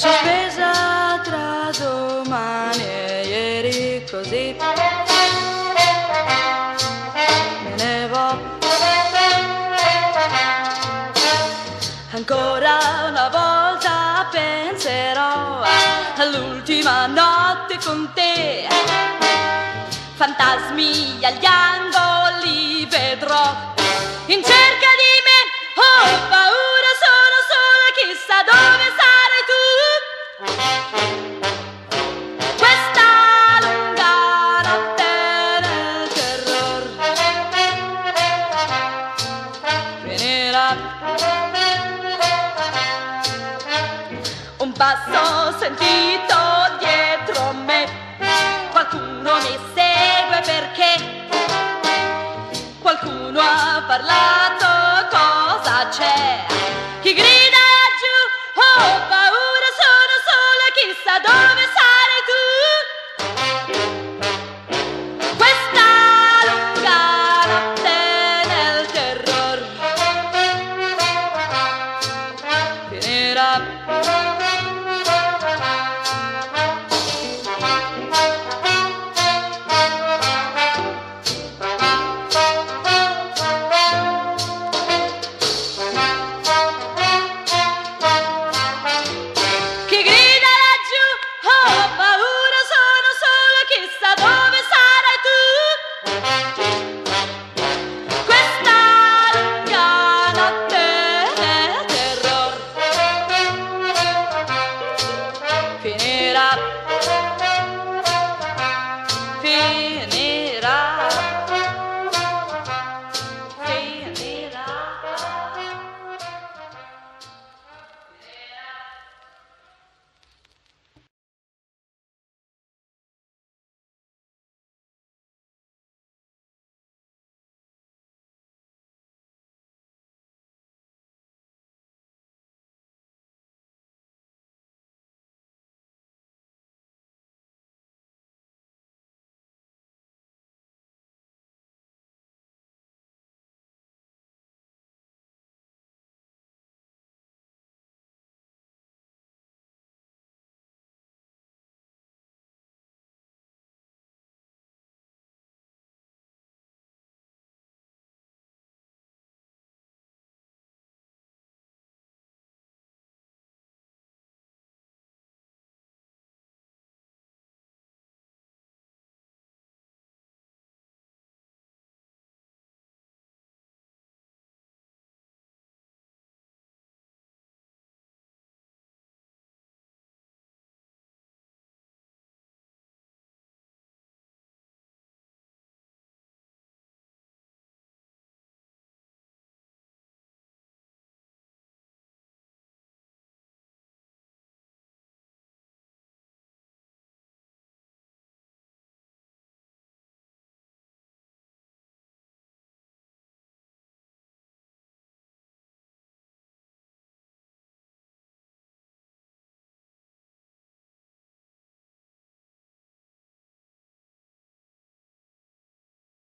sospesa tra domani e ieri, così me ne vo. Ancora una volta penserò all'ultima notte con te, fantasmi agli angoli vedrò in cerca di me. Ho paura, sono sola, chissà dove sarai tu. Questa lunga notte nel terror finirà. Un passo sentito dietro me, qualcuno mi segue perché qualcuno ha parlato, cosa c'è? Chi grida giù, ho paura, sono sola, chissà dove